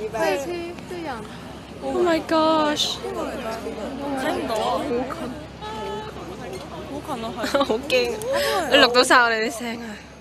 係車啲人。 Oh my gosh！ 睇唔到啊！好近，好近啊！係。 好驚！你錄到晒我哋啲聲啊！